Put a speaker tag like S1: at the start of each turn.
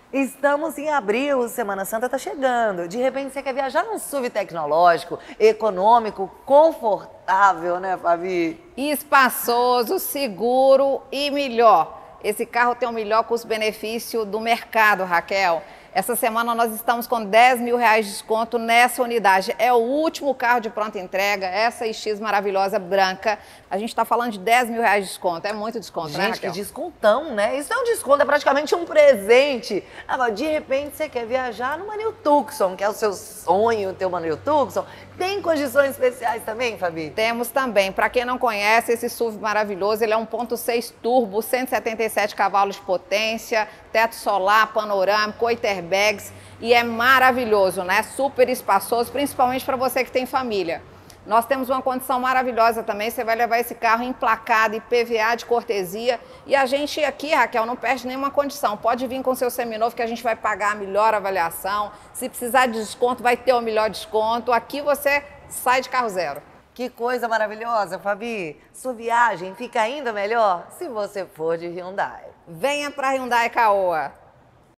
S1: Estamos em abril, Semana Santa tá chegando. De repente você quer viajar num SUV tecnológico, econômico, confortável, né, Fabi?
S2: Espaçoso, seguro e melhor. Esse carro tem o melhor custo-benefício do mercado, Raquel. Essa semana nós estamos com R$ 10.000 de desconto nessa unidade. É o último carro de pronta entrega, essa X maravilhosa branca. A gente está falando de R$ 10.000 de desconto. É muito desconto, né,
S1: Gente, que
S2: Raquel?
S1: descontão, né? Isso é um desconto, é praticamente um presente. Agora, de repente, você quer viajar numa New Tucson, que é o seu sonho ter uma New Tucson. Tem condições especiais também, Fabi?
S2: Temos também, para quem não conhece, esse SUV maravilhoso, ele é 1.6 turbo, 177 cavalos de potência, teto solar, panorâmico, 8 airbags e é maravilhoso, né? Super espaçoso, principalmente para você que tem família. Nós temos uma condição maravilhosa também, você vai levar esse carro emplacado, IPVA de cortesia e a gente aqui, Raquel, não perde nenhuma condição. Pode vir com seu seminovo que a gente vai pagar a melhor avaliação. Se precisar de desconto, vai ter o melhor desconto. Aqui você sai de carro zero.
S1: Que coisa maravilhosa, Fabi. Sua viagem fica ainda melhor se você for de Hyundai.
S2: Venha para Hyundai Caoa.